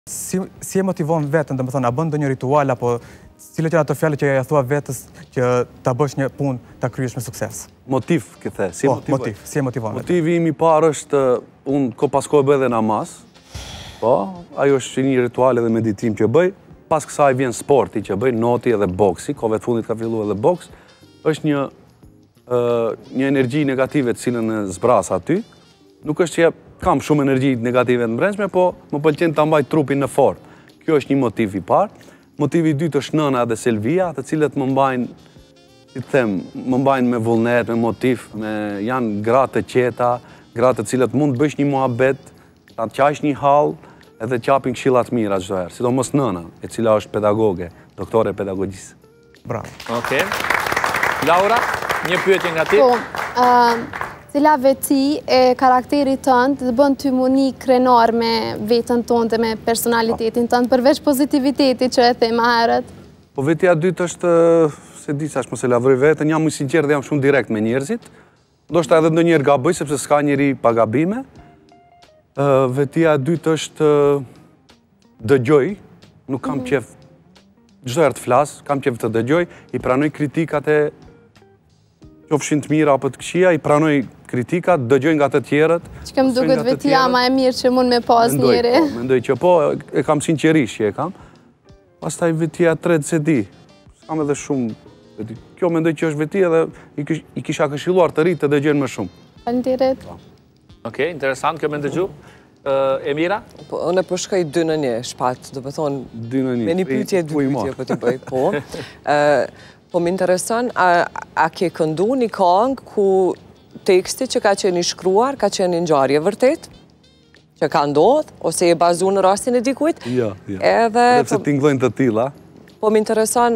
Si e motivon vetën, dhe më thonë, a bën ndonjë ritual, apo cilët janë ato fjalë që ja thua vetës që ta bësh një punë, ta kryesh me sukses? Motiv, këthe. Po, motiv, si e motivon vetën? Motivi im i parë është, unë ko pasko e bëj dhe namaz, po, ajo është një ritual edhe meditim që bëj, pas kësaj vjen sporti që bëj, noti edhe boksi, kove të fundit ka fillu edhe boks, është një energji negative të cilën e zbras aty, nuk është që kam shumë energji negative të mbrendshme, po më pëlqen ta mbaj trupin në formë. Kjo është një motiv i parë. Motivi i dytë është nëna dhe Selvia, të cilët më mbajnë, si të them, më mbajnë me vullnet, me motiv, janë gratë të qeta, gratë të cilët mund të bësh një muhabet, ta të qajsh një hall, edhe qapin këshillat mira çdo herë, sidomos nëna, e cila është pedagoge, doktore pedagogjisë. Bravo. Okej. Laura, një pyetje nga ti? Po, cila veti e karakterit tënd dhe bën ty muni krenar me vetën tënde, me personalitetin tënd, përveç pozitivitetit që e the më herët? Po vetja dytë është, se di sa mos e lavroj veten, jam më sinqert dhe jam shumë direkt me njerëzit. Ndoshta edhe ndonjëherë gaboj sepse s'ka njeri pa gabime. Vetja dytë është dëgjoj, nuk kam qef çdo herë të flas, kam qef të dëgjoj, i pranoj kritikat e qofshin të mira apo të këqija, i pranoj kritikat, dëgjoj nga të tjerët. Që kem duket vetja ma e mirë që mund me pas njëri. Mendoj që po, e kam sinqerisht që e kam. Pastaj vetja tretë se di, s'kam edhe shumë, kjo mendoj që është vetja dhe i kisha këshilluar të rritë të dëgjojnë më shumë. Faleminderit. Okej, interesant, kjo me ndëgju. Emira? Unë e përshkoj 2 në 1, shpat, do të thonë, me një pyetje, 2 pyetje për të bëj, po. Po më intereson, a ke këndu një këngë ku teksti që ka qenë i shkruar, ka qenë një ngjarje vërtet, që ka ndodhur, ose e bazu në rastin e dikujt? Jo. Edhe pse tingëllojnë të tilla. Po më intereson,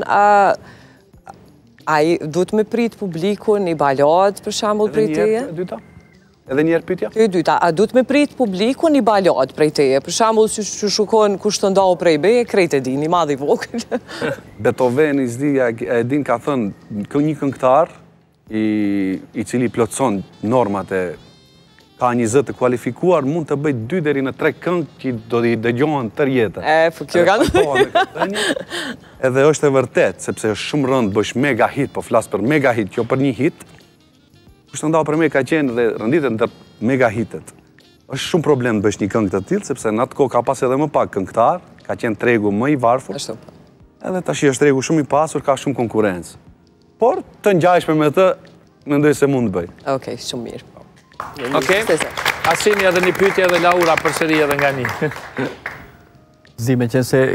a duhet me prit publikun, një balad, për shembull, prej teje? Edhe njerë pyetja? Kjo e dyta, a duhet me prit publiku një balad prej teje? Për shembull, që shukon kush të ndau prej beje, krejt e di, një madh i vogël. Beethoven i zdia, e din ka thënë, një këngëtar i cili plotëson normat e ka 20 të kualifikuar, mund të bëj 2 deri në 3 këngë që do t'i dëgjohen tërë jetën. Po kjo kanë. Edhe është e vërtet, sepse është shumë rënd bësh mega hit, po flas për mega hit, jo për një hit. Kush të ndau për me ka qenë dhe rënditet ndër mega hitet. Është shumë problem të bësh një këngë të tillë, sepse në atë kohë ka pas edhe më pak këngëtar, ka qenë tregu më i varfër. Edhe tash është tregu shumë i pasur, ka shumë konkurrencë. Por të ngjajshme me të, mendoj se mund të bëj. Okej, shumë mirë. Okej. Asini edhe një pyetje edhe Laura përsëri edhe nga një. Zi, me qenë se